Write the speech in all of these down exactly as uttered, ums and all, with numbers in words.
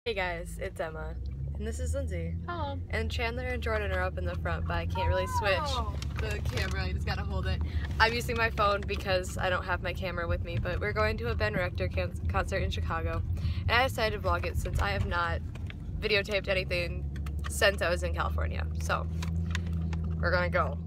Hey guys, it's Emma, and this is Lindsay. Hello. And Chandler and Jordan are up in the front, but I can't really switch Oh. the camera, I just gotta hold it. I'm using my phone because I don't have my camera with me, but we're going to a Ben Rector concert in Chicago, and I decided to vlog it since I have not videotaped anything since I was in California, so we're gonna go.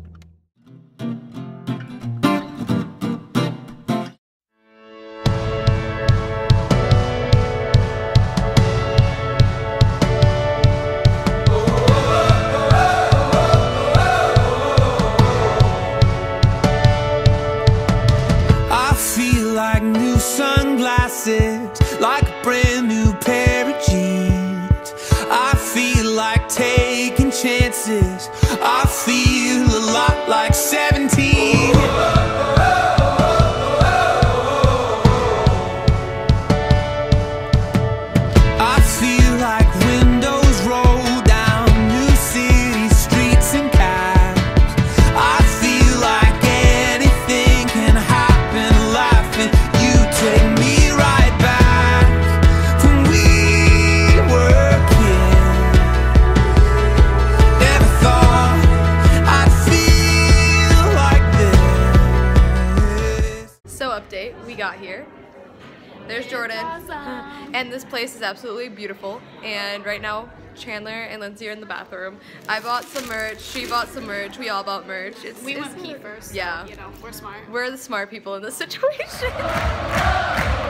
Sunglasses, like a brand new pair of jeans. I feel like taking chances. I feel a lot like seventeen. I feel like windows roll down new city streets and cabs. I feel like anything can happen, laughing. Take me right back when we were kids. Never thought I'd feel like this. So update, we got here. There's Jordan, Awesome. And this place is absolutely beautiful. And right now, Chandler and Lindsay are in the bathroom. I bought some merch, she bought some merch, we all bought merch. It's, We it's, went pee first. Yeah. So, you know, we're smart. We're the smart people in this situation.